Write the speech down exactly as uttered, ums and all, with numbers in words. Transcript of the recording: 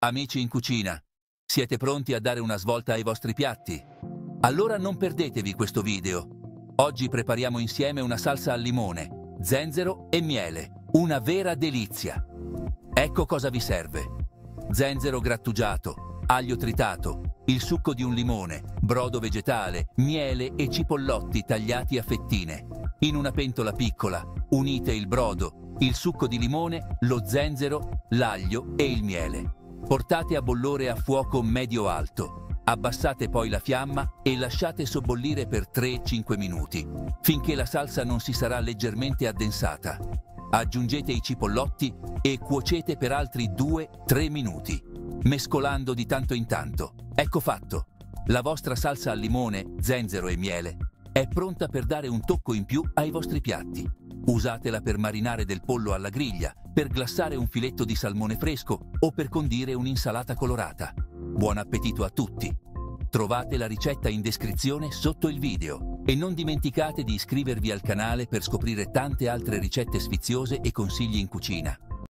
Amici in cucina, siete pronti a dare una svolta ai vostri piatti? Allora non perdetevi questo video. Oggi prepariamo insieme una salsa al limone, zenzero e miele, una vera delizia. Ecco cosa vi serve: zenzero grattugiato, aglio tritato, il succo di un limone, brodo vegetale, miele e cipollotti tagliati a fettine. In una pentola piccola unite il brodo, il succo di limone, lo zenzero, l'aglio e il miele. Portate a bollore a fuoco medio-alto. Abbassate poi la fiamma e lasciate sobbollire per tre cinque minuti, finché la salsa non si sarà leggermente addensata. Aggiungete i cipollotti e cuocete per altri due tre minuti, mescolando di tanto in tanto. Ecco fatto! La vostra salsa al limone, zenzero e miele è pronta per dare un tocco in più ai vostri piatti. Usatela per marinare del pollo alla griglia, per glassare un filetto di salmone fresco o per condire un'insalata colorata. Buon appetito a tutti! Trovate la ricetta in descrizione sotto il video e non dimenticate di iscrivervi al canale per scoprire tante altre ricette sfiziose e consigli in cucina.